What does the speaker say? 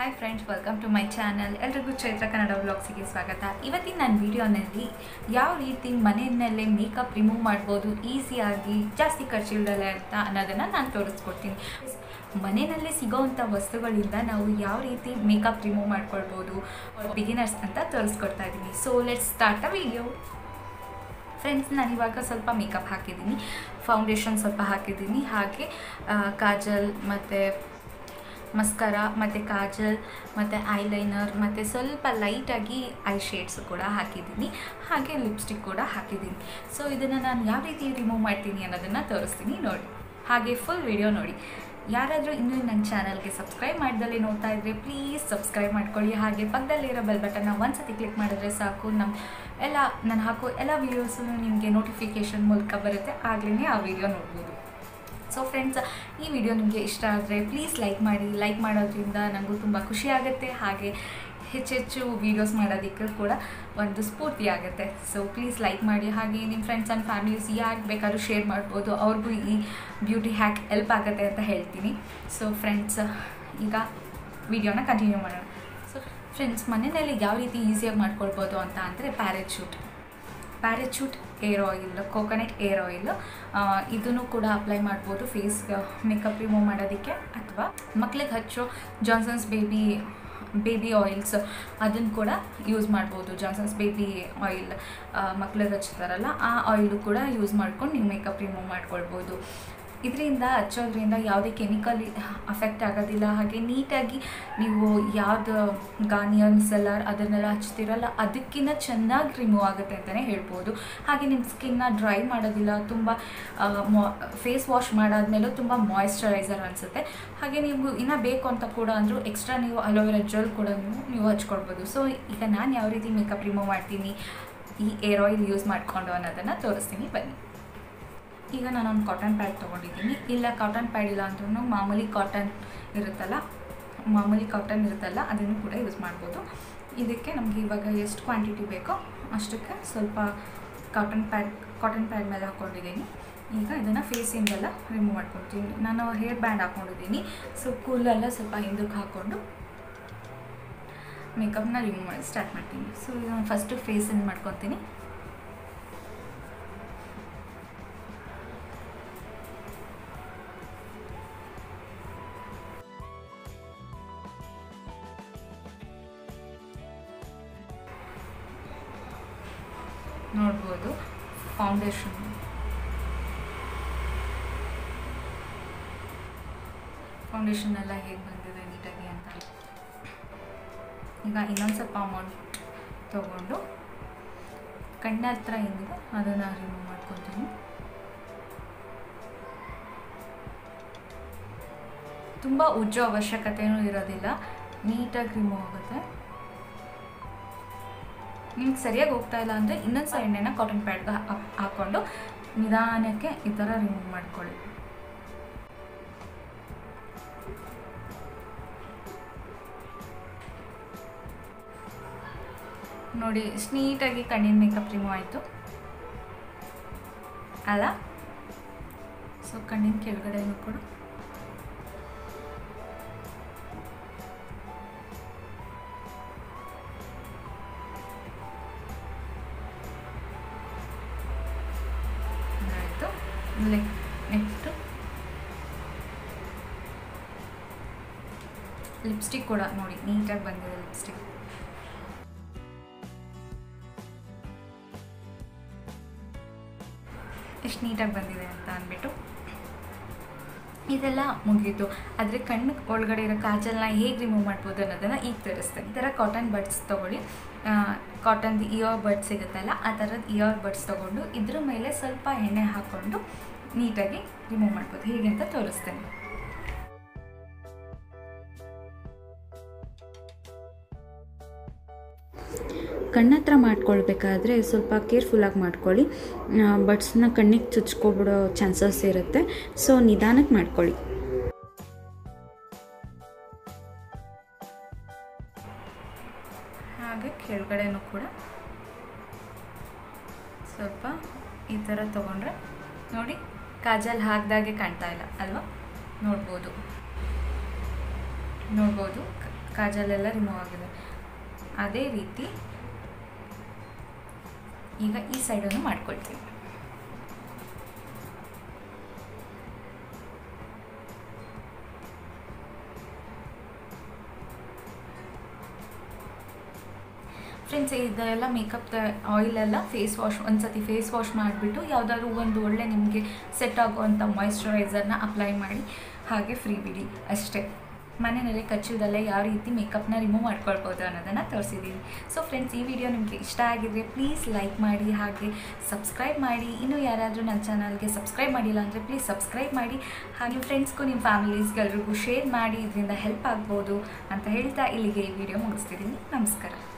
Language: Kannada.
Hi friends, welcome to my channel. ಎಲ್ರಿಗೂ ಚೈತ್ರ ಕನ್ನಡ ವ್ಲಾಗ್ಸಿಗೆ ಸ್ವಾಗತ. ಇವತ್ತಿನ ನನ್ನ ವಿಡಿಯೋನಲ್ಲಿ ಯಾವ ರೀತಿ ಮನೆಯಲ್ಲೇ ಮೇಕಪ್ ರಿಮೂವ್ ಮಾಡ್ಬೋದು ಈಸಿಯಾಗಿ, ಜಾಸ್ತಿ ಖರ್ಚಿಲ್ಲದೆ ಅಂತ ಅನ್ನೋದನ್ನು ನಾನು ತೋರಿಸ್ಕೊಡ್ತೀನಿ. ಮನೆಯಲ್ಲೇ ಸಿಗೋವಂಥ ವಸ್ತುಗಳಿಂದ ನಾವು ಯಾವ ರೀತಿ ಮೇಕಪ್ ರಿಮೂವ್ ಮಾಡ್ಕೊಳ್ಬೋದು ಬಿಗಿನರ್ಸ್ ಅಂತ ತೋರಿಸ್ಕೊಡ್ತಾ ಇದ್ದೀನಿ. So let's start a video. Friends, ನಾನಿವಾಗ ಸ್ವಲ್ಪ ಮೇಕಪ್ ಹಾಕಿದ್ದೀನಿ, ಫೌಂಡೇಶನ್ ಸ್ವಲ್ಪ ಹಾಕಿದ್ದೀನಿ, ಹಾಗೆ ಕಾಜಲ್ ಮತ್ತು ಮಸ್ಕರ ಮತ್ತು ಕಾಜಲ್ ಮತ್ತು ಐಲೈನರ್ ಮತ್ತು ಸ್ವಲ್ಪ ಲೈಟಾಗಿ ಐ ಶೇಡ್ಸು ಕೂಡ ಹಾಕಿದ್ದೀನಿ, ಹಾಗೆ ಲಿಪ್ಸ್ಟಿಕ್ ಕೂಡ ಹಾಕಿದ್ದೀನಿ. ಸೊ ಇದನ್ನು ನಾನು ಯಾವ ರೀತಿ ರಿಮೂವ್ ಮಾಡ್ತೀನಿ ಅನ್ನೋದನ್ನು ತೋರಿಸ್ತೀನಿ, ನೋಡಿ. ಹಾಗೆ ಫುಲ್ ವಿಡಿಯೋ ನೋಡಿ. ಯಾರಾದರೂ ಇನ್ನೂ ನನ್ನ ಚಾನಲ್ಗೆ ಸಬ್ಸ್ಕ್ರೈಬ್ ಮಾಡ್ದಲ್ಲೇ ನೋಡ್ತಾ ಇದ್ದರೆ ಪ್ಲೀಸ್ ಸಬ್ಸ್ಕ್ರೈಬ್ ಮಾಡ್ಕೊಳ್ಳಿ. ಹಾಗೆ ಪಕ್ಕದಲ್ಲಿರೋ ಬೆಲ್ ಬಟನ್ನ ಒಂದ್ಸತಿ ಕ್ಲಿಕ್ ಮಾಡಿದ್ರೆ ಸಾಕು, ನಾನು ಹಾಕೋ ಎಲ್ಲ ವೀಡಿಯೋಸು ನಿಮಗೆ ನೋಟಿಫಿಕೇಷನ್ ಮೂಲಕ ಬರುತ್ತೆ, ಆಗಲೇ ಆ ವಿಡಿಯೋ ನೋಡ್ಬೋದು. ಸೊ ಫ್ರೆಂಡ್ಸ್, ಈ ವಿಡಿಯೋ ನಿಮಗೆ ಇಷ್ಟ ಆದರೆ ಪ್ಲೀಸ್ ಲೈಕ್ ಮಾಡಿ. ಲೈಕ್ ಮಾಡೋದ್ರಿಂದ ನನಗೂ ತುಂಬ ಖುಷಿ ಆಗುತ್ತೆ, ಹಾಗೆ ಹೆಚ್ಚೆಚ್ಚು ವೀಡಿಯೋಸ್ ಮಾಡೋದಕ್ಕೆ ಕೂಡ ಒಂದು ಸ್ಫೂರ್ತಿ ಆಗುತ್ತೆ. ಸೊ ಪ್ಲೀಸ್ ಲೈಕ್ ಮಾಡಿ. ಹಾಗೆ ನಿಮ್ಮ ಫ್ರೆಂಡ್ಸ್ ಆ್ಯಂಡ್ ಫ್ಯಾಮಿಲೀಸ್ ಯಾರು ಬೇಕಾದ್ರೂ ಶೇರ್ ಮಾಡ್ಬೋದು, ಅವ್ರಿಗೂ ಈ ಬ್ಯೂಟಿ ಹ್ಯಾಕ್ ಹೆಲ್ಪ್ ಆಗುತ್ತೆ ಅಂತ ಹೇಳ್ತೀನಿ. ಸೊ ಫ್ರೆಂಡ್ಸ್, ಈಗ ವಿಡಿಯೋನ ಕಂಟಿನ್ಯೂ ಮಾಡೋಣ. ಸೊ ಫ್ರೆಂಡ್ಸ್, ಮನೆಯಲ್ಲಿ ಯಾವ ರೀತಿ ಈಸಿಯಾಗಿ ಮಾಡ್ಕೊಳ್ಬೋದು ಅಂತ ಅಂದರೆ Parachute hair oil, coconut hair oil, ಇದನ್ನು ಕೂಡ ಅಪ್ಲೈ ಮಾಡ್ಬೋದು ಫೇಸ್ ಮೇಕಪ್ ರಿಮೂವ್ ಮಾಡೋದಕ್ಕೆ. ಅಥವಾ ಮಕ್ಳಿಗೆ ಹಚ್ಚೋ ಜಾನ್ಸನ್ಸ್ ಬೇಬಿ ಆಯಿಲ್ಸ್, ಅದನ್ನು ಕೂಡ ಯೂಸ್ ಮಾಡ್ಬೋದು. ಜಾನ್ಸನ್ಸ್ ಬೇಬಿ ಆಯಿಲ್ ಮಕ್ಳಿಗೆ ಹಚ್ತಾರಲ್ಲ, ಆ ಆಯಿಲು ಕೂಡ ಯೂಸ್ ಮಾಡ್ಕೊಂಡು ನೀವು ಮೇಕಪ್ ರಿಮೂವ್ ಮಾಡ್ಕೊಳ್ಬೋದು. ಇದರಿಂದ ಹಚ್ಚೋದ್ರಿಂದ ಯಾವುದೇ ಕೆಮಿಕಲ್ ಅಫೆಕ್ಟ್ ಆಗೋದಿಲ್ಲ. ಹಾಗೆ ನೀಟಾಗಿ ನೀವು ಯಾವ್ದು ಗಾರ್ನಿಯರ್ ಮಿಸೆಲ್ಲರ್ ಅದನ್ನೆಲ್ಲ ಹಚ್ತಿರಲ್ಲ, ಅದಕ್ಕಿಂತ ಚೆನ್ನಾಗಿ ರಿಮೂವ್ ಆಗುತ್ತೆ ಅಂತಲೇ ಹೇಳ್ಬೋದು. ಹಾಗೆ ನಿಮ್ಮ ಸ್ಕಿನ್ನ ಡ್ರೈ ಮಾಡೋದಿಲ್ಲ. ತುಂಬ ಫೇಸ್ ವಾಶ್ ಮಾಡಾದ್ಮೇಲೂ ತುಂಬ ಮಾಯಿಶ್ಚರೈಸರ್ ಅನಿಸುತ್ತೆ. ಹಾಗೆ ನೀವು ಇನ್ನೂ ಬೇಕು ಅಂತ ಕೂಡ ಅಂದರೂ ಎಕ್ಸ್ಟ್ರಾ ನೀವು ಅಲೋವೆರಾ ಜೆಲ್ ಕೂಡ ನೀವು ಹಚ್ಕೊಳ್ಬೋದು. ಸೊ ಈಗ ನಾನು ಯಾವ ರೀತಿ ಮೇಕಪ್ ರಿಮೂವ್ ಮಾಡ್ತೀನಿ ಈ ಏರ್ ಆಯಿಲ್ ಯೂಸ್ ಮಾಡಿಕೊಂಡು ಅನ್ನೋದನ್ನು ತೋರಿಸ್ತೀನಿ, ಬನ್ನಿ. ಈಗ ನಾನೊಂದು ಕಾಟನ್ ಪ್ಯಾಡ್ ತೊಗೊಂಡಿದ್ದೀನಿ. ಇಲ್ಲ ಕಾಟನ್ ಪ್ಯಾಡ್ ಇಲ್ಲ ಅಂದ್ರೂ ಮಾಮೂಲಿ ಕಾಟನ್ ಇರುತ್ತಲ್ಲ ಅದನ್ನು ಕೂಡ ಯೂಸ್ ಮಾಡ್ಬೋದು. ಇದಕ್ಕೆ ನಮಗೆ ಇವಾಗ ಎಷ್ಟು ಕ್ವಾಂಟಿಟಿ ಬೇಕೋ ಅಷ್ಟಕ್ಕೆ ಸ್ವಲ್ಪ ಕಾಟನ್ ಪ್ಯಾಡ್ ಮೇಲೆ ಹಾಕ್ಕೊಂಡಿದ್ದೀನಿ. ಈಗ ಇದನ್ನು ಫೇಸಿಂದೆಲ್ಲ ರಿಮೂವ್ ಮಾಡ್ಕೊಳ್ತೀನಿ. ನಾನು ಹೇರ್ ಬ್ಯಾಂಡ್ ಹಾಕ್ಕೊಂಡಿದ್ದೀನಿ. ಸೊ ಕೂಲೆಲ್ಲ ಸ್ವಲ್ಪ ಹಿಂದಕ್ಕೆ ಹಾಕ್ಕೊಂಡು ಮೇಕಪ್ನ ರಿಮೂವ್ ಮಾಡಿ ಸ್ಟಾರ್ಟ್ ಮಾಡ್ತೀನಿ. ಸೊ ಇದನ್ನು ಫಸ್ಟು ಫೇಸಿಂದ ಮಾಡ್ಕೊತೀನಿ. ನೋಡ್ಬೋದು ಫೌಂಡೇಶನ್ ಎಲ್ಲ ಹೇಗೆ ಬಂದಿದೆ ನೀಟಾಗಿ ಅಂತ. ಈಗ ಇನ್ನೊಂದು ಸ್ವಲ್ಪ ಅಮೌಂಟ್ ತೊಗೊಂಡು ಕಣ್ಣ ಹತ್ರ ಏನಿದೆ ಅದನ್ನು ರಿಮೂವ್ ಮಾಡ್ಕೊತೀನಿ. ತುಂಬ ಉಜ್ಜೋ ಅವಶ್ಯಕತೆಯೂ ಇರೋದಿಲ್ಲ, ನೀಟಾಗಿ ರಿಮೂವ್ ಆಗುತ್ತೆ. ನಿಮ್ಗೆ ಸರಿಯಾಗಿ ಹೋಗ್ತಾ ಇಲ್ಲ ಅಂದರೆ ಇನ್ನೊಂದು ಸಲ ಎಣ್ಣೆನ ಕಾಟನ್ ಪ್ಯಾಡ್ಗೆ ಹಾಕ್ಕೊಂಡು ನಿಧಾನಕ್ಕೆ ಈ ಥರ ರಿಮೂವ್ ಮಾಡ್ಕೊಳ್ಳಿ. ನೋಡಿ, ಎಷ್ಟು ನೀಟಾಗಿ ಕಣ್ಣಿನ ಮೇಕಪ್ ರಿಮೂವ್ ಆಯಿತು ಅಲ್ಲ. ಸೊ ಕಣ್ಣಿನ ಕೆಳಗಡೆನೂ ಕೂಡ ನೆಕ್ಸ್ಟು ಲಿಪ್ಸ್ಟಿಕ್ ಕೂಡ ನೋಡಿ ನೀಟಾಗಿ ಬಂದಿದೆ. ಲಿಪ್ಸ್ಟಿಕ್ ಎಷ್ಟು ನೀಟಾಗಿ ಬಂದಿದೆ ಅಂತ ಅಂದ್ಬಿಟ್ಟು ಇದೆಲ್ಲ ಮುಗೀತು. ಆದರೆ ಕಣ್ಣು ಒಳಗಡೆ ಇರೋ ಕಾಜಲ್ನ ಹೇಗೆ ರಿಮೂವ್ ಮಾಡ್ಬೋದು ಅನ್ನೋದನ್ನು ಈಗ ತೋರಿಸ್ತೇನೆ. ಈ ಥರ ಕಾಟನ್ ಬಡ್ಸ್ ತೊಗೊಳ್ಳಿ. ಕಾಟನ್ದು ಇಯರ್ ಬಡ್ಸ್ ಸಿಗುತ್ತಲ್ಲ, ಆ ಥರದ್ದು ಇಯರ್ ಬಡ್ಸ್ ತೊಗೊಂಡು ಇದ್ರ ಮೇಲೆ ಸ್ವಲ್ಪ ಎಣ್ಣೆ ಹಾಕ್ಕೊಂಡು ನೀಟಾಗಿ ರಿಮೂವ್ ಮಾಡ್ಬೋದು. ಹೇಗೆ ಅಂತ ತೋರಿಸ್ತೇನೆ. ಕಣ್ಣತ್ರ ಮಾಡ್ಕೊಳ್ಬೇಕಾದ್ರೆ ಸ್ವಲ್ಪ ಕೇರ್ಫುಲ್ಲಾಗಿ ಮಾಡ್ಕೊಳ್ಳಿ. ಬಡ್ಸ್ನ ಕಣ್ಣಿಗೆ ಚುಚ್ಕೊಬಿಡೋ ಚಾನ್ಸಸ್ ಇರುತ್ತೆ. ಸೊ ನಿಧಾನಕ್ಕೆ ಮಾಡ್ಕೊಳ್ಳಿ. ಹಾಗೆ ಕೆಳಗಡೆನೂ ಕೂಡ ಸ್ವಲ್ಪ ಈ ಥರ ತೊಗೊಂಡ್ರೆ ನೋಡಿ ಕಾಜಲ್ ಹಾಕಿದಾಗೆ ಕಾಣ್ತಾ ಇಲ್ಲ ಅಲ್ವಾ. ನೋಡ್ಬೋದು ಕಾಜಲೆಲ್ಲ ರಿಮೂವ್ ಆಗಿದೆ. ಅದೇ ರೀತಿ ಈಗ ಈ ಸೈಡನ್ನು ಮಾಡ್ಕೊಳ್ತೀನಿ. ಫ್ರೆಂಡ್ಸ್, ಇದೆಲ್ಲ ಮೇಕಪ್ ಆಯಿಲೆಲ್ಲ ಫೇಸ್ ವಾಶ್ ಒಂದ್ಸತಿ ಫೇಸ್ ವಾಶ್ ಮಾಡಿಬಿಟ್ಟು ಯಾವುದಾದ್ರೂ ಒಂದು ಒಳ್ಳೆ ನಿಮಗೆ ಸೆಟ್ ಆಗುವಂಥ ಮಾಯಿಶ್ಚರೈಸರ್ನ ಅಪ್ಲೈ ಮಾಡಿ ಹಾಗೆ ಫ್ರೀ ಬಿಡಿ ಅಷ್ಟೇ. ಮನೆಯಲ್ಲೇ ಕಚ್ಚಿಲ್ದಲ್ಲೇ ಯಾವ ರೀತಿ ಮೇಕಪ್ನ ರಿಮೂವ್ ಮಾಡ್ಕೊಳ್ಬೋದು ಅನ್ನೋದನ್ನು ತೋರಿಸಿದ್ದೀನಿ. ಸೊ ಫ್ರೆಂಡ್ಸ್, ಈ ವಿಡಿಯೋ ನಿಮಗೆ ಇಷ್ಟ ಆಗಿದ್ರೆ ಪ್ಲೀಸ್ ಲೈಕ್ ಮಾಡಿ, ಹಾಗೆ ಸಬ್ಸ್ಕ್ರೈಬ್ ಮಾಡಿ. ಇನ್ನೂ ಯಾರಾದರೂ ನನ್ನ ಚಾನಲ್ಗೆ ಸಬ್ಸ್ಕ್ರೈಬ್ ಮಾಡಿಲ್ಲ ಅಂದರೆ ಪ್ಲೀಸ್ ಸಬ್ಸ್ಕ್ರೈಬ್ ಮಾಡಿ. ಹಾಗೆ ಫ್ರೆಂಡ್ಸ್ಗೂ ನಿಮ್ಮ ಫ್ಯಾಮಿಲೀಸ್ಗೆ ಎಲ್ರಿಗೂ ಶೇರ್ ಮಾಡಿ, ಇದರಿಂದ ಹೆಲ್ಪ್ ಆಗ್ಬೋದು ಅಂತ ಹೇಳ್ತಾ ಇಲ್ಲಿಗೆ ಈ ವಿಡಿಯೋ ಮುಗಿಸ್ತಿದ್ದೀನಿ. ನಮಸ್ಕಾರ.